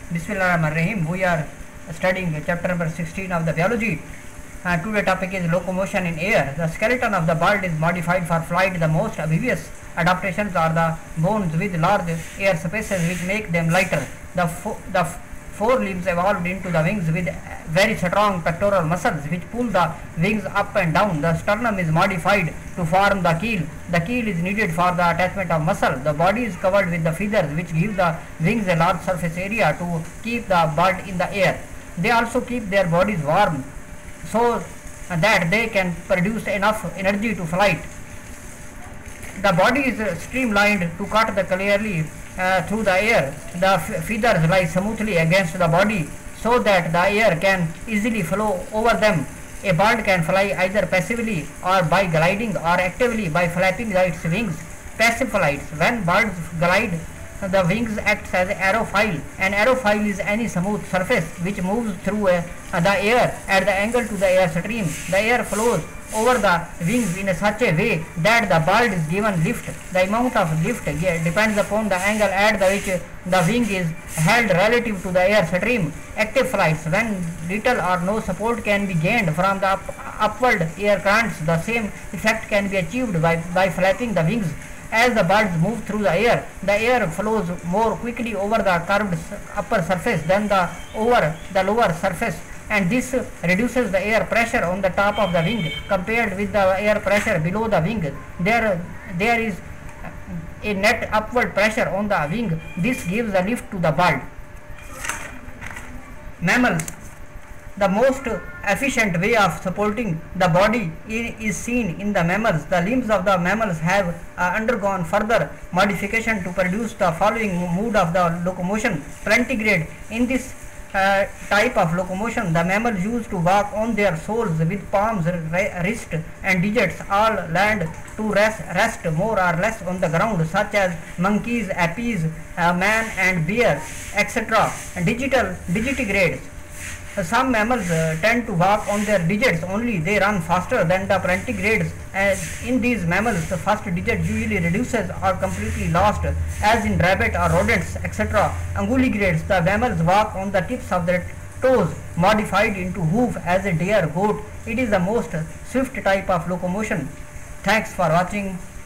Bismillahirrahmanirrahim. We are studying chapter number 16 of the biology. Today topic is locomotion in air. The skeleton of the bird is modified for flight. The most obvious adaptations are the bones with large air spaces which make them lighter. The forelimbs evolved into the wings with very strong pectoral muscles which pull the wings up and down. The sternum is modified to form the keel. The keel is needed for the attachment of muscle. The body is covered with the feathers which give the wings a large surface area to keep the bird in the air. They also keep their bodies warm so that they can produce enough energy to flight. The body is streamlined to cut the clearly through the air. The feathers lie smoothly against the body so that the air can easily flow over them. A bird can fly either passively or by gliding or actively by flapping its wings. Passive flights. When birds glide, the wings acts as an aerofoil. An aerofoil is any smooth surface which moves through the air at the angle to the air stream. The air flows over the wings in such a way that the bird is given lift. The amount of lift depends upon the angle at which the wing is held relative to the air stream. Active flights, when little or no support can be gained from the upward air currents, the same effect can be achieved by flapping the wings. As the birds move through the air flows more quickly over the curved upper surface than over the lower surface, and this reduces the air pressure on the top of the wing compared with the air pressure below the wing. There is a net upward pressure on the wing. This gives a lift to the bird. Mammals. The most efficient way of supporting the body is seen in the mammals. The limbs of the mammals have undergone further modification to produce the following mode of the locomotion: plantigrade. In this type of locomotion, the mammals used to walk on their soles with palms, wrist and digits all land to rest more or less on the ground, such as monkeys, apes, man and bear, etc. Digitigrades. Some mammals tend to walk on their digits only. They run faster than the plantigrades. In these mammals, the first digit usually reduces or completely lost, as in rabbit or rodents, etc. Anguligrades. The mammals walk on the tips of their toes, modified into hoof as a deer, goat. It is the most swift type of locomotion. Thanks for watching.